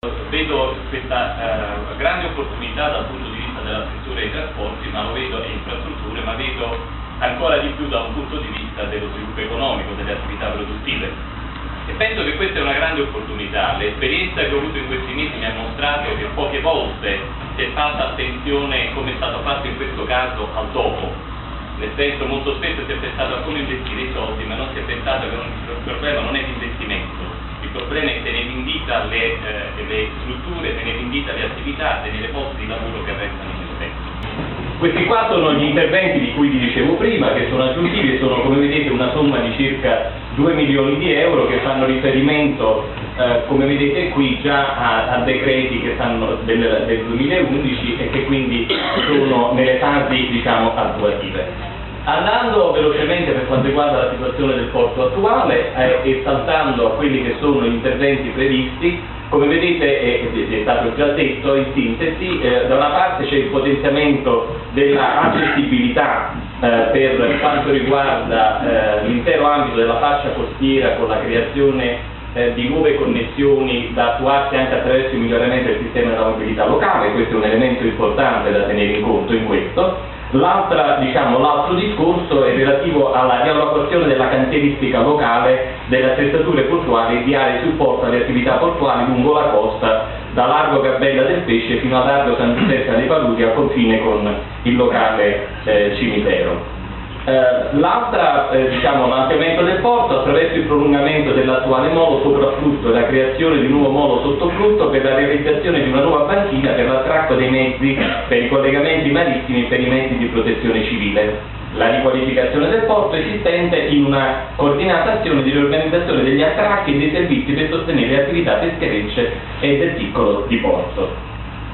Vedo questa grande opportunità dal punto di vista della struttura dei trasporti, ma lo vedo in infrastrutture, ma vedo ancora di più da un punto di vista dello sviluppo economico, delle attività produttive. E penso che questa è una grande opportunità. L'esperienza che ho avuto in questi mesi mi ha mostrato che poche volte si è fatta attenzione, come è stato fatto in questo caso, al dopo. Nel senso, molto spesso si è pensato a come investire i soldi, ma non si è pensato che il problema non è l'investimento. Il problema è tenere in vita le strutture, tenere in vita le attività, tenere posti di lavoro che restano nel tempo. Questi qua sono gli interventi di cui vi dicevo prima, che sono aggiuntivi e sono, come vedete, una somma di circa 2 milioni di euro che fanno riferimento, come vedete qui, già a decreti che stanno del 2011 e che quindi sono nelle fasi, diciamo, attuative. Andando velocemente per quanto riguarda la situazione del porto attuale e saltando a quelli che sono gli interventi previsti, come vedete è stato già detto in sintesi, da una parte c'è il potenziamento dell'accessibilità per quanto riguarda l'intero ambito della fascia costiera con la creazione di nuove connessioni da attuarsi anche attraverso il miglioramento del sistema della mobilità locale. Questo è un elemento importante da tenere in conto in questo. L'altro discorso è relativo alla riallocazione della cantieristica locale delle attrezzature portuali e di aree supporto alle attività portuali lungo la costa, da largo Gabella del Pesce fino a largo San Giuseppe dei Paludi al confine con il locale cimitero. L'ampliamento del porto attraverso il prolungamento dell'attuale molo soprafflutto e la creazione di un nuovo molo sottoflutto per la realizzazione di una nuova banchina per l'attracco dei mezzi per i collegamenti marittimi e per i mezzi di protezione civile. La riqualificazione del porto esistente in una coordinata azione di riorganizzazione degli attracchi e dei servizi per sostenere le attività pescherecce e del piccolo diporto.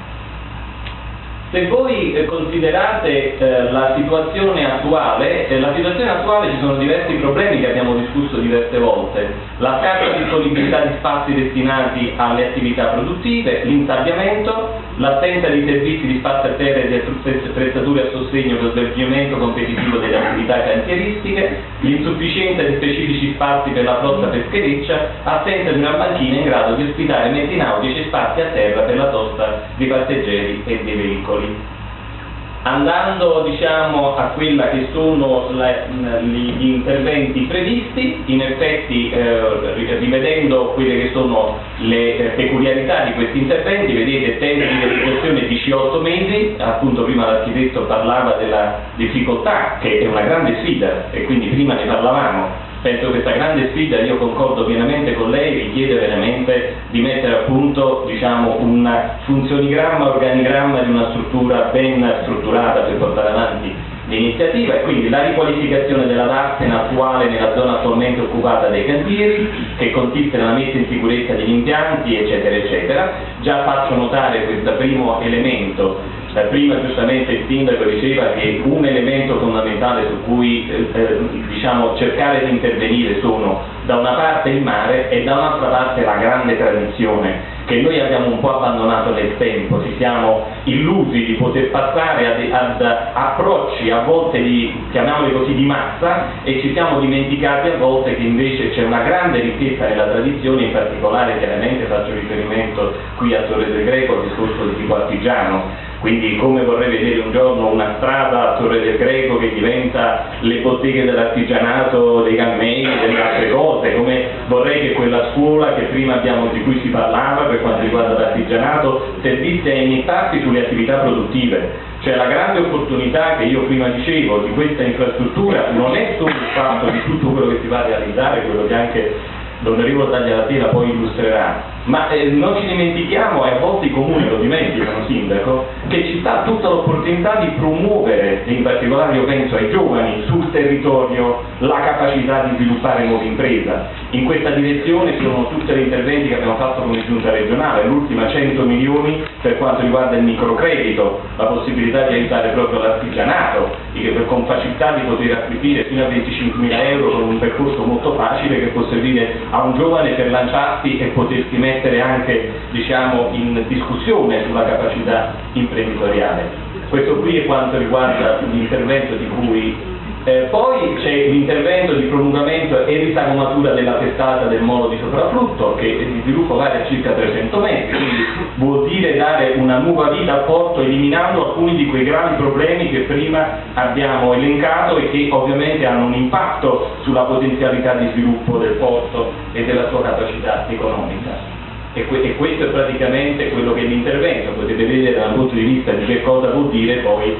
Se voi considerate la situazione attuale ci sono diversi problemi che abbiamo discusso diverse volte: la scarsa disponibilità di spazi destinati alle attività produttive, l'insabbiamento, l'assenza di servizi di spazi a terra e di attrezzature a sostegno per lo svolgimento competitivo delle attività cantieristiche, l'insufficienza di specifici spazi per la flotta peschereccia, assenza di una banchina in grado di ospitare mezzi nautici e spazi a terra per la sosta di passeggeri e dei veicoli. Andando a quella che sono gli interventi previsti, in effetti rivedendo quelle che sono le peculiarità di questi interventi, vedete tempi di realizzazione 18 mesi, appunto prima l'architetto parlava della difficoltà, che è una grande sfida e quindi prima ne parlavamo. Penso che questa grande sfida, io concordo pienamente con lei, richiede veramente di mettere a punto un funzionigramma, organigramma di una struttura ben strutturata per portare avanti l'iniziativa, e quindi la riqualificazione della darsena attuale nella zona attualmente occupata dai cantieri, che consiste nella messa in sicurezza degli impianti, eccetera eccetera. Già faccio notare questo primo elemento. Prima giustamente il sindaco diceva che un elemento fondamentale su cui cercare di intervenire sono da una parte il mare e da un'altra parte la grande tradizione che noi abbiamo un po' abbandonato nel tempo. Ci siamo illusi di poter passare ad approcci a volte chiamiamoli così, di massa, e ci siamo dimenticati a volte che invece c'è una grande ricchezza nella tradizione. In particolare chiaramente faccio riferimento qui a Torre del Greco al discorso di tipo artigiano. Quindi come vorrei vedere un giorno una strada a Torre del Greco che diventa le botteghe dell'artigianato, dei cammei, delle altre cose, come vorrei che quella scuola che prima di cui si parlava per quanto riguarda l'artigianato servisse a iniettarsi sulle attività produttive. Cioè la grande opportunità che io prima dicevo di questa infrastruttura non è solo il fatto di tutto quello che si va a realizzare, quello che anche l'onorevole Tagliatela poi illustrerà, ma non ci dimentichiamo, e a volte i comuni lo dimenticano, sindaco, che ci sta tutta l'opportunità di promuovere, in particolare io penso ai giovani, sul territorio la capacità di sviluppare nuova impresa. In questa direzione sono tutti gli interventi che abbiamo fatto come giunta regionale, l'ultima 100 milioni per quanto riguarda il microcredito, la possibilità di aiutare proprio l'artigianato, con facilità di poter acquisire fino a 25.000 euro con un percorso molto facile che può servire a un giovane per lanciarsi e potersi mettere anche in discussione sulla capacità imprenditoriale. Questo qui è quanto riguarda l'intervento di cui Poi c'è l'intervento di prolungamento e risagomatura della testata del molo di sopraflutto, che di sviluppo vale a circa 300 metri, quindi vuol dire dare una nuova vita al porto eliminando alcuni di quei gravi problemi che prima abbiamo elencato e che ovviamente hanno un impatto sulla potenzialità di sviluppo del porto e della sua capacità economica. E questo è praticamente quello che è l'intervento. Potete vedere dal punto di vista di che cosa vuol dire poi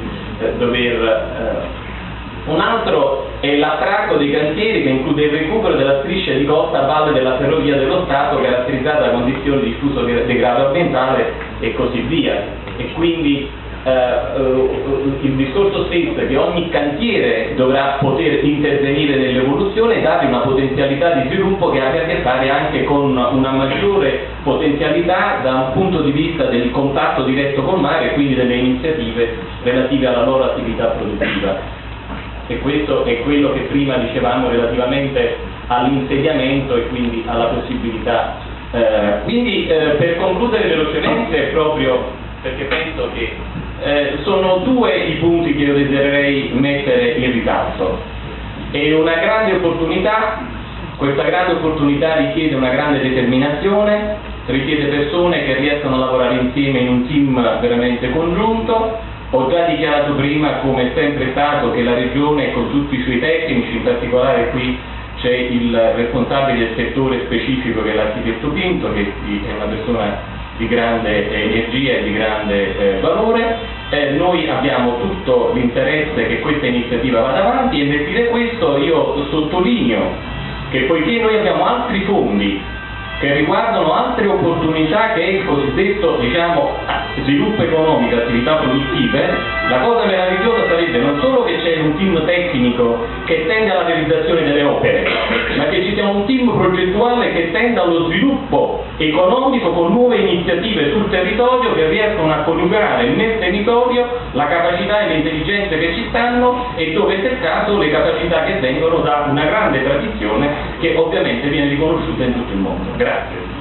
un altro è l'attracco dei cantieri, che include il recupero della striscia di costa a valle della Ferrovia dello Stato, caratterizzata da condizioni di diffuso degrado ambientale e così via. E quindi il discorso stesso è che ogni cantiere dovrà poter intervenire nell'evoluzione e dare una potenzialità di sviluppo che abbia a che fare anche con una maggiore potenzialità da un punto di vista del contatto diretto col mare e quindi delle iniziative relative alla loro attività produttiva. E questo è quello che prima dicevamo relativamente all'insediamento e quindi alla possibilità. Per concludere velocemente, proprio perché penso che sono due i punti che io desidererei mettere in risalto. È una grande opportunità, questa grande opportunità richiede una grande determinazione, richiede persone che riescono a lavorare insieme in un team veramente congiunto. Ho già dichiarato prima, come è sempre stato, che la Regione con tutti i suoi tecnici, in particolare qui c'è il responsabile del settore specifico che è l'architetto Pinto, che è una persona di grande energia e di grande valore. Noi abbiamo tutto l'interesse che questa iniziativa vada avanti e nel dire questo io sottolineo che poiché noi abbiamo altri fondi che riguardano altre opportunità che è il cosiddetto, sviluppo economico, attività produttive, la cosa meravigliosa sarebbe non solo che c'è un team tecnico che tende alla realizzazione delle opere, ma che ci sia un team progettuale che tenda allo sviluppo economico con nuove iniziative sul territorio che riescono a coniugare nel territorio la capacità e le intelligenze che ci stanno e dove per caso le capacità che vengono da una grande tradizione che ovviamente viene riconosciuta in tutto il mondo. Grazie.